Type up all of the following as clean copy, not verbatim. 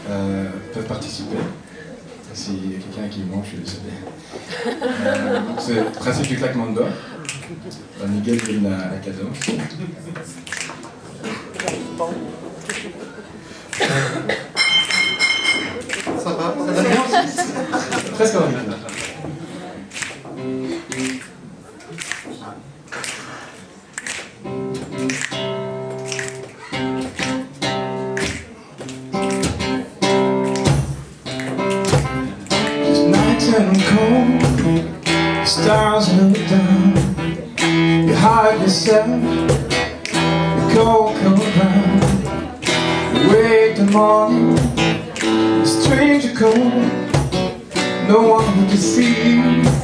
peuvent participer. S'il y a quelqu'un qui manque, je suis désolé. Donc c'est le principe du claquement de doigts. Miguel donne la cadence. Ça va bien aussi. Presque original. And cold, the stars look down. You hide yourself, you go around. You wake the morning, a stranger cold, no one who can see you.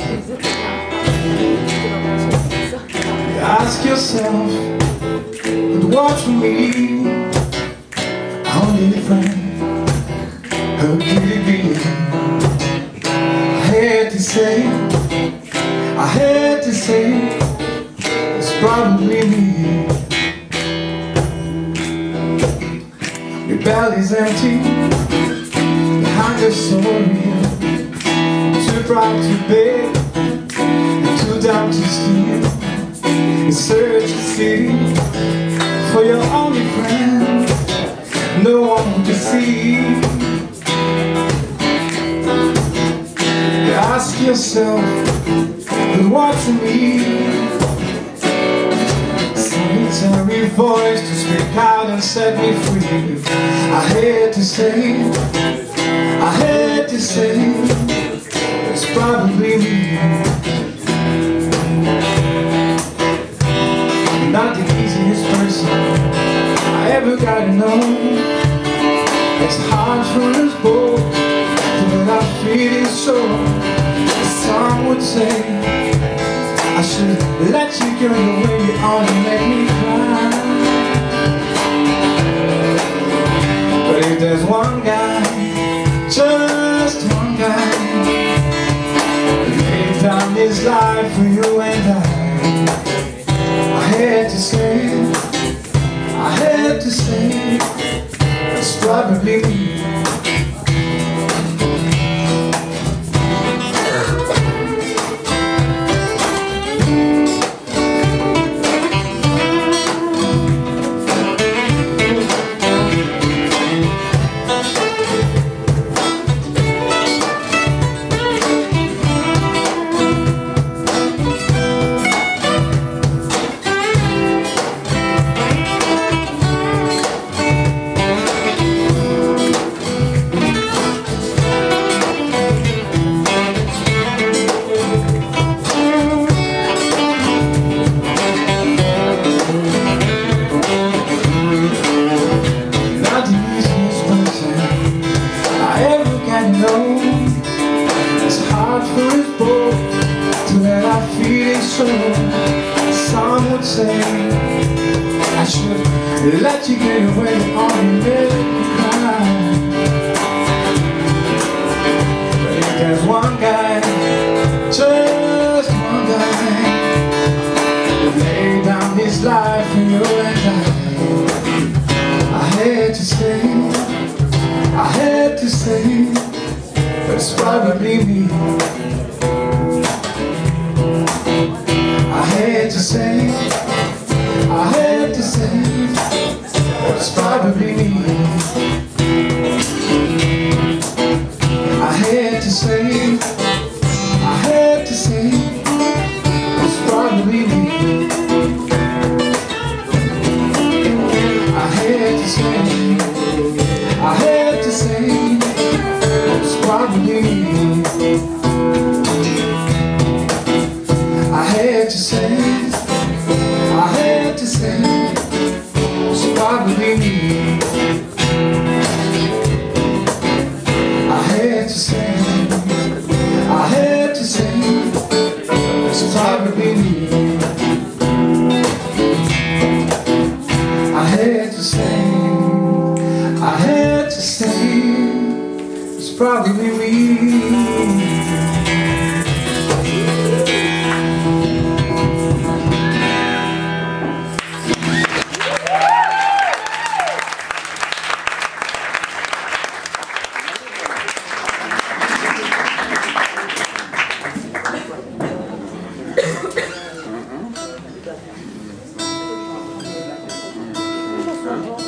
You ask yourself, but watch for me. I need a friend, who could it be? I had to say, it's probably me. Your belly's empty, your hunger's so real. Too proud to beg, and too down to steal. You search the city for your only friend, no one to see. Ask yourself, who's watching me? Solitary voice to speak out and set me free. I had to say, it's probably me. I'm not the easiest person I ever got to know. It's hard for us both that I feel it so. Some would say I should let you go the way you are to make me cry. But if there's one guy, just one guy, who laid down his life for you and I had to say, it's probably me. Some would say I should let you get away on and make me cry. But if there's one guy, just one guy, who laid down his life for you and I had to say, but it's probably me. I had to say, it's probably me. I had to say, it's probably me. I had to say, it's probably me. I had to say, it's probably me. I had to say, it's probably me. I had to say, it's probably me. Hein?